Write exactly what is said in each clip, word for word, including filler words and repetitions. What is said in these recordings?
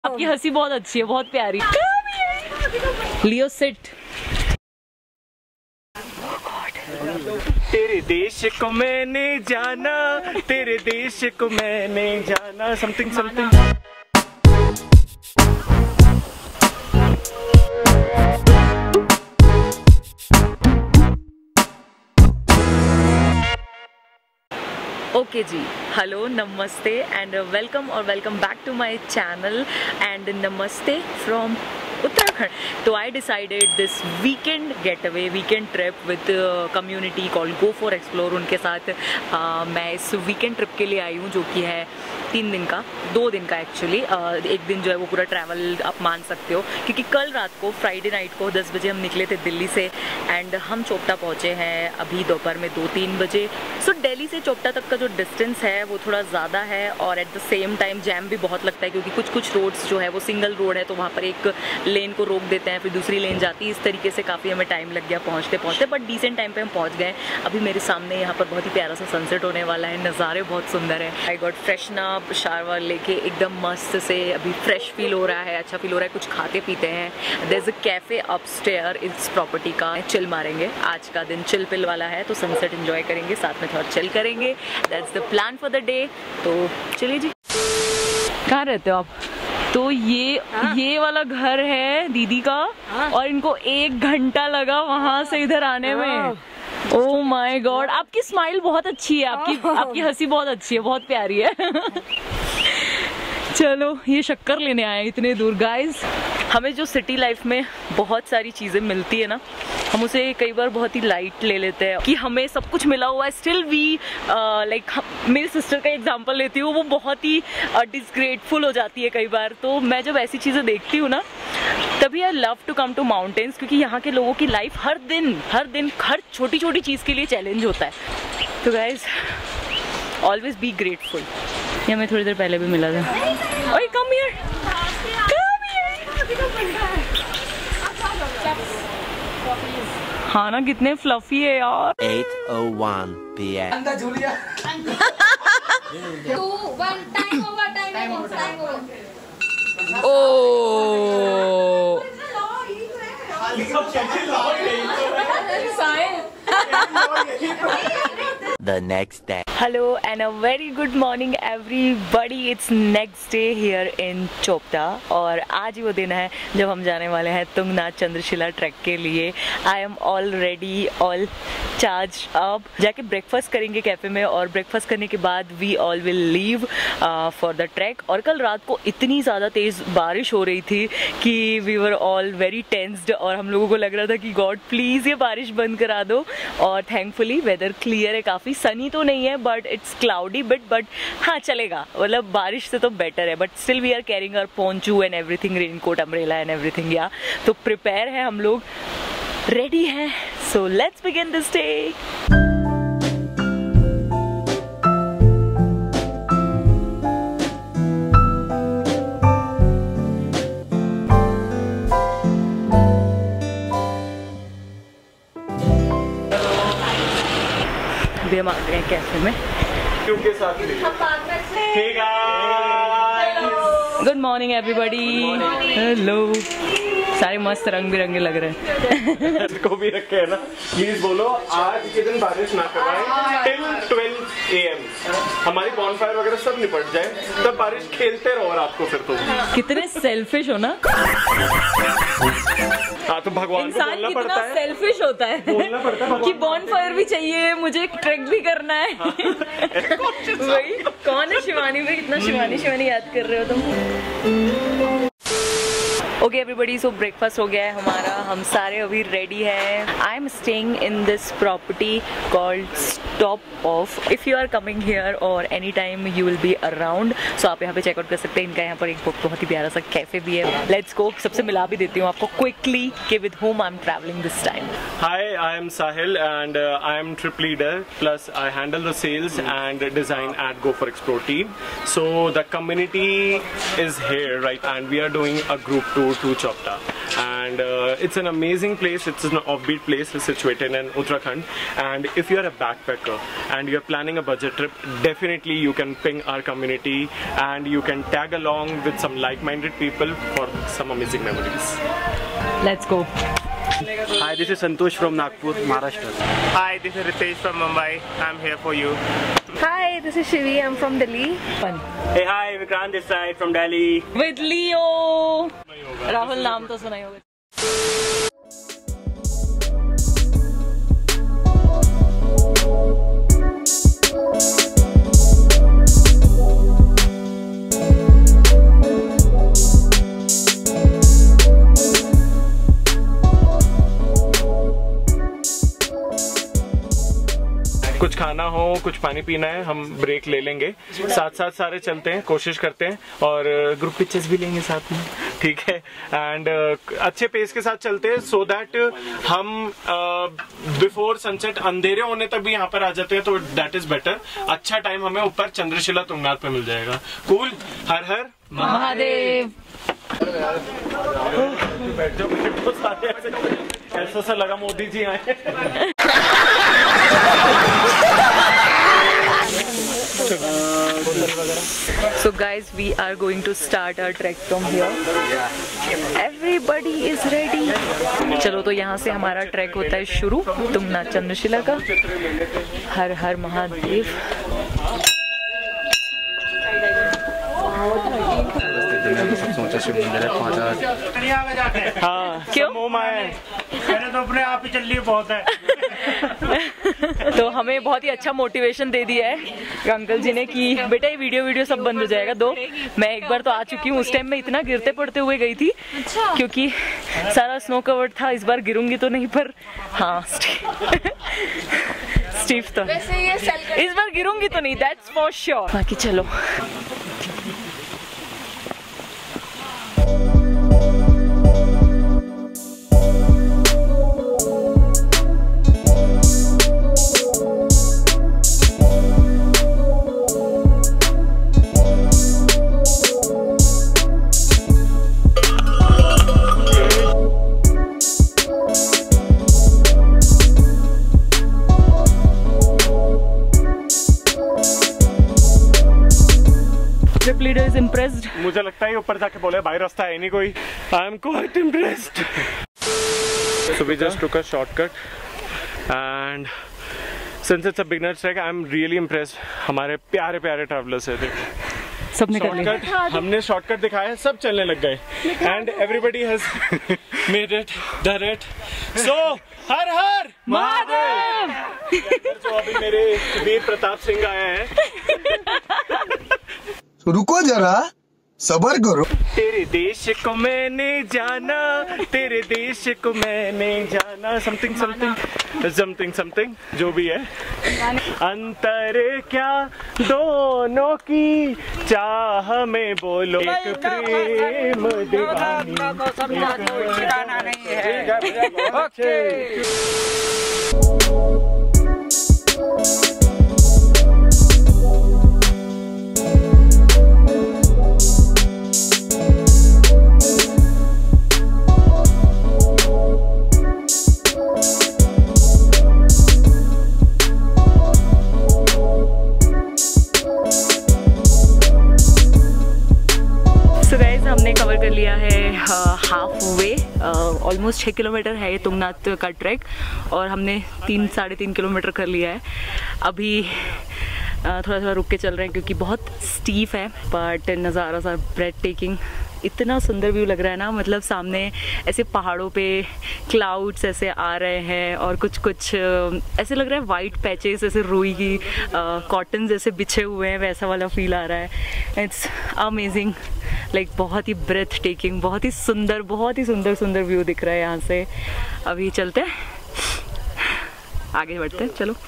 आपकी हंसी बहुत अच्छी है, बहुत प्यारी। Leo sit. तेरे देश को मैंने जाना, तेरे देश को मैंने जाना, समथिंग समथिंग। ओके जी, हेलो, नमस्ते एंड वेलकम और welcome back to my channel and नमस्ते फ्रॉम उत्तराखंड। तो I decided this weekend get away weekend trip with community called go for explore. उनके साथ uh, मैं इस वीकेंड ट्रिप के लिए आई हूँ, जो कि है तीन दिन का, दो दिन का एक्चुअली। uh, एक दिन जो है वो पूरा ट्रैवल आप मान सकते हो, क्योंकि कल रात को फ्राइडे नाइट को दस बजे हम निकले थे दिल्ली से एंड हम चोपटा पहुँचे हैं अभी दोपहर में दो तीन बजे। सो so, दिल्ली से चोपटा तक का जो डिस्टेंस है वो थोड़ा ज़्यादा है और at the same time jam भी बहुत लगता है, क्योंकि कुछ कुछ रोड्स जो है वो सिंगल रोड है, तो वहाँ पर एक लेन को रोक देते हैं, फिर दूसरी लेन जाती है। इस तरीके से काफ़ी हमें टाइम लग गया पहुँचते पहुँचते, बट डिसेंट टाइम पे हम पहुँच गए। अभी मेरे सामने यहाँ पर बहुत ही प्यारा सा सनसेट होने वाला है, नज़ारे बहुत सुंदर है। I got freshen up, shower लेके एकदम मस्त से अभी फ्रेश फील हो रहा है, अच्छा फील हो रहा है। कुछ खाते पीते हैं। There is a cafe upstair इस प्रॉपर्टी का। चिल मारेंगे, आज का दिन चिल पिल वाला है, तो सनसेट एंजॉय करेंगे, साथ में थोड़ा चिल करेंगे। That's the plan for the day. तो चलिए जी। कहाँ रहते हो आप? तो ये हाँ? ये वाला घर है दीदी का। हाँ? और इनको एक घंटा लगा वहां से इधर आने में। ओह माय गॉड, आपकी स्माइल बहुत अच्छी है, आपकी आपकी हंसी बहुत अच्छी है, बहुत प्यारी है। चलो, ये शक्कर लेने आए इतने दूर। गाइस, हमें जो सिटी लाइफ में बहुत सारी चीज़ें मिलती है ना, हम उसे कई बार बहुत ही लाइट ले लेते हैं कि हमें सब कुछ मिला हुआ है। स्टिल वी लाइक, मेरी सिस्टर का एग्जांपल लेती हूँ, वो बहुत ही डिसग्रेटफुल uh, हो जाती है कई बार। तो मैं जब ऐसी चीज़ें देखती हूँ ना, तभी I love to come to mountains, क्योंकि यहाँ के लोगों की लाइफ हर दिन हर दिन हर छोटी छोटी चीज़ के लिए चैलेंज होता है। तो गाइज, ऑलवेज बी ग्रेटफुल। ये हमें थोड़ी देर पहले भी मिला था। ओए कम हियर, कम हियर। हाँ ना, कितने फ्लफी है यार। eight oh one p m अंदर झूलिया। Two one time over time over time over। O the next day. Hello and a very good morning everybody. It's next day here in Chopta और आज वो दिन है जब हम जाने वाले हैं तुंगनाथ चंद्रशिला ट्रैक के लिए। I am already all charged up। जाके ब्रेकफास्ट करेंगे कैफे में और ब्रेकफास्ट करने के बाद we all will leave uh, for the trek। और कल रात को इतनी ज़्यादा तेज़ बारिश हो रही थी कि we were all very tensed और हम लोगों को लग रहा था कि गॉड प्लीज़ ये बारिश बंद करा दो। और थैंकफुली वेदर क्लियर है, काफ़ी सनी तो नहीं है but it's cloudy bit, but हाँ चलेगा, मतलब बारिश से तो बेटर है। But still we are carrying our poncho and everything, raincoat, umbrella and everything. या तो प्रिपेयर है हम लोग, रेडी हैं। So let's begin this day. अभी हम आ गए हैं कैफे में। क्योंकि साथ गुड मॉर्निंग एवरीबॉडी। हेलो। सारे मस्त रंग बिरंगे लग रहे हैं। को भी रखे है ना, प्लीज बोलो आज के दिन बारिश ना करवाएं टिल ट्वेल्व ए एम। हमारी बॉनफायर वगैरह सब निपट जाए, तब बारिश खेलते रहो रात को। फिर तो कितने सेल्फिश हो ना। हाँ, तो भगवान को बोलना पड़ता है, सेल्फिश होता है, बोलना पड़ता है कि बॉनफायर भी चाहिए, मुझे ट्रैक भी करना है। वही कौन है शिवानी में, कितना शिवानी शिवानी याद कर रहे हो तुम। ओके एवरीबडी, सो ब्रेकफास्ट हो गया है हमारा, हम सारे अभी रेडी हैं। I am staying in this property called stop off. If you are coming here और any time you will be around, so आप यहाँ पे चेकआउट कर सकते हैं। इनका यहाँ पर एक बहुत ही प्यारा सा कैफे भी है। लेट्स गो, सबसे मिला भी देती हूँ आपको क्विकली कि with home I am travelling this time. Hi, I am Sahil and I am trip leader plus I handle the sales and design at go for explore team. So the community is here right and we are doing a group tour to Chopta. And uh, it's an amazing place. It's an offbeat place. It's situated in Uttarakhand. And if you are a backpacker and you're planning a budget trip, definitely you can ping our community and you can tag along with some like-minded people for some amazing memories. Let's go. Hi, this is Santosh from Nagpur, Maharashtra. Hi, this is Ritesh from Mumbai. I'm here for you. Hi, this is Shivi. I'm from Delhi. Fun. Hey, hi, Vikrant this side from Delhi. With Leo. Rahul नाम तो सुना ही होगा. कुछ खाना हो, कुछ पानी पीना है, हम ब्रेक ले लेंगे. साथ साथ सारे चलते हैं, कोशिश करते हैं और ग्रुप पिक्चर्स भी लेंगे साथ में, ठीक है. एंड uh, अच्छे पेस के साथ चलते हैं सो दैट हम बिफोर uh, सनसेट अंधेरे होने तक भी यहाँ पर आ जाते हैं, तो दैट इज बेटर. अच्छा टाइम हमें ऊपर चंद्रशिला तुंगनाथ पे मिल जाएगा. कूल. हर हर महादेव. बैठ जाओ, बैठ जाओ सारे. ऐसा सा लगा मोदी जी आए. So guys, we are going to start our trek from here. Everybody is ready. चलो तो यहाँ से हमारा ट्रैक होता है शुरू तुंगनाथ चंद्रशिला का. हर हर महादेव. हाँ, क्यों? मैंने तो अपने आप ही चल रही बहुत है. तो हमें बहुत ही अच्छा मोटिवेशन दे दिया है अंकल जी ने कि बेटा ये वीडियो वीडियो सब बंद हो जाएगा. दो मैं एक बार तो आ चुकी हूँ, उस टाइम में इतना गिरते पड़ते हुए गई थी क्योंकि सारा स्नो कवर्ड था. इस बार गिरूंगी तो नहीं, पर हाँ स्टीफ तो इस बार गिरूंगी तो नहीं, दैट्स फॉर श्योर. बाकी चलो. Leader is impressed. मुझे लगता है ऊपर जाके बोले भाई रास्ता है नहीं कोई. I am quite impressed. So we just took a shortcut and since it's a beginner's trek, I am really impressed. हमारे प्यारे प्यारे ट्रैवलर्स है. देखो सबने कर लिया. हमने शॉर्टकट दिखाया, सब चलने लग गए. And everybody has made it, done it. So हर हर महादेव. जो अभी मेरे वीर प्रताप सिंह आए हैं. रुको जरा, सबर करो. तेरे देश को मैंने जाना, तेरे देश को मैंने जाना. समथिंग समथिंग समथिंग समथिंग जो भी है. अंतर क्या दोनों की चाह में बोलो, एक प्रेम दीवानी. हमने कवर कर लिया है हाफ वे. ऑलमोस्ट छः किलोमीटर है ये तुंगनाथ का ट्रैक और हमने तीन साढ़े तीन किलोमीटर कर लिया है. अभी थोड़ा थोड़ा रुक के चल रहे हैं क्योंकि बहुत स्टीफ है, बट नज़ारा सा ब्रेड टेकिंग. इतना सुंदर व्यू लग रहा है ना, मतलब सामने ऐसे पहाड़ों पे क्लाउड्स ऐसे आ रहे हैं और कुछ कुछ ऐसे लग रहा है वाइट पैचेस ऐसे रुई की कॉटन जैसे बिछे हुए हैं, वैसा वाला फील आ रहा है. इट्स अमेजिंग, लाइक बहुत ही ब्रेथ टेकिंग, बहुत ही सुंदर बहुत ही सुंदर सुंदर व्यू दिख रहा है यहाँ से. अभी चलते हैं, आगे बढ़ते हैं. चलो.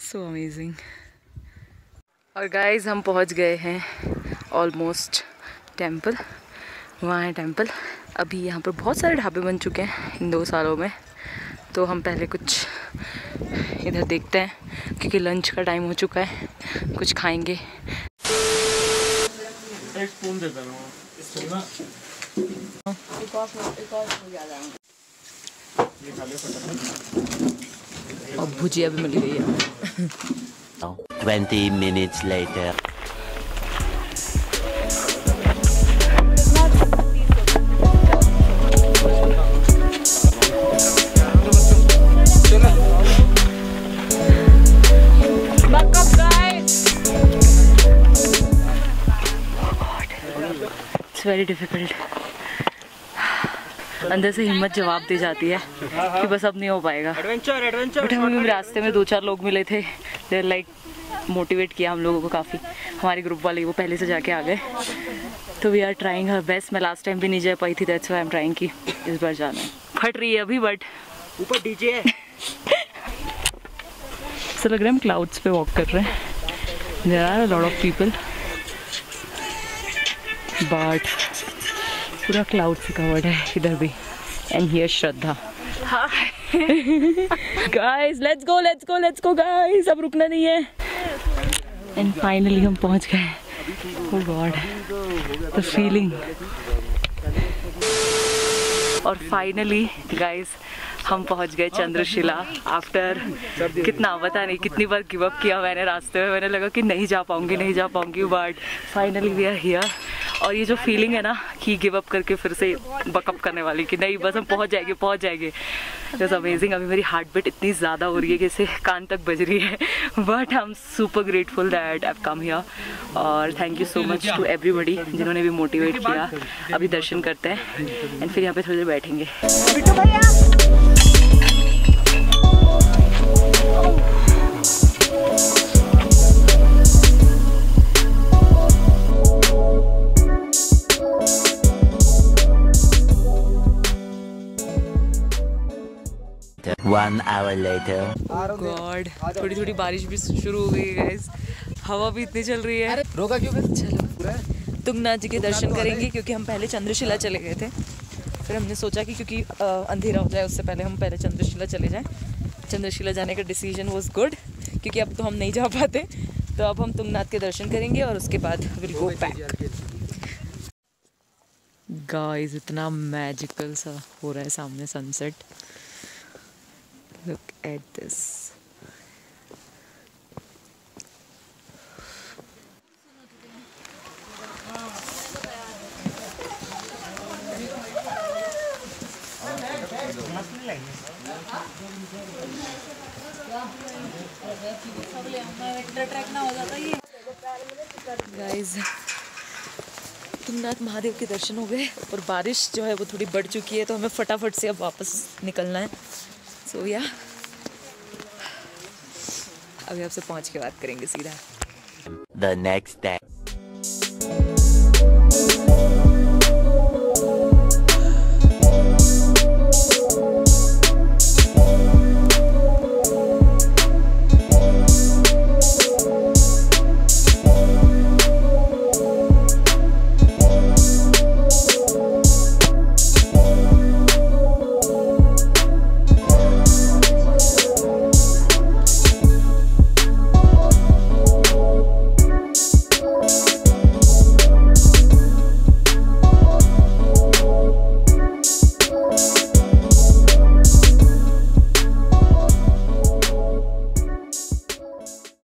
So amazing. और गाइस हम पहुंच गए हैं ऑलमोस्ट टेंपल। वहाँ है टेंपल। अभी यहाँ पर बहुत सारे ढाबे बन चुके हैं इन दो सालों में, तो हम पहले कुछ इधर देखते हैं क्योंकि लंच का टाइम हो चुका है, कुछ खाएंगे। एक स्पून दे देना। और भुजिया भी मिल गई है। Twenty minutes later. It's very difficult. अंदर से हिम्मत जवाब दे जाती है कि बस अब नहीं हो पाएगा। एडवेंचर एडवेंचर बट हमें रास्ते में दो चार लोग मिले थे, देर लाइक मोटिवेट किया हम लोगों को काफ़ी। हमारे ग्रुप वाले वो पहले से जाके आ गए, तो we are trying her best. मैं लास्ट टाइम भी नहीं जा पाई थी, that's why I am trying कि इस बार जाना है। फट रही है अभी बट ऊपर डीजे है। ऐसा लग रहा है हम क्लाउड्स पे वॉक कर रहे हैं। There are a lot of people but पूरा क्लाउड से कवर्ड है इधर भी। And here Shraddha. Guys let's go let's go let's go guys, अब रुकना नहीं है। एंड फाइनली हम पहुंच गए। Oh god, the feeling. और फाइनली गाइस हम पहुंच गए चंद्रशिला। आफ्टर कितना पता नहीं कितनी बार गिव अप किया मैंने रास्ते में। मैंने लगा कि नहीं जा पाऊंगी नहीं जा पाऊंगी but finally we are here. और ये जो फीलिंग है ना कि गिव अप करके फिर से बकअप करने वाली कि नहीं बस हम पहुंच जाएंगे पहुंच जाएंगे, इट वाज अमेजिंग। अभी मेरी हार्ट बीट इतनी ज़्यादा हो रही है कि इसे कान तक बज रही है but I am super grateful that I have come here. और thank you so much to everybody जिन्होंने भी मोटिवेट किया। अभी दर्शन करते हैं एंड फिर यहाँ पे थोड़ी देर बैठेंगे। One hour later. गॉड, थोड़ी थोड़ी बारिश भी शुरू हो गई है गाइस। हवा भी इतनी चल रही है। रोका क्यों फिर? चलो तुंगनाथ जी के दर्शन करेंगे क्योंकि हम पहले चंद्रशिला चले गए थे। फिर हमने सोचा कि क्योंकि अंधेरा हो जाए उससे पहले हम पहले चंद्रशिला चले जाएं। चंद्रशिला जाने का डिसीजन वाज गुड क्योंकि अब तो हम नहीं जा पाते, तो अब हम तुंगनाथ के दर्शन करेंगे और उसके बाद विल गो बैक। गाइस इतना मैजिकल सा हो रहा है सामने sunset. Look at this. Guys, Tungnath Mahadev के दर्शन हो गए और बारिश जो है वो थोड़ी बढ़ चुकी है, तो हमें फटाफट से अब वापस निकलना है। सो या अभी आपसे पहुंच के बात करेंगे सीधा। The next day.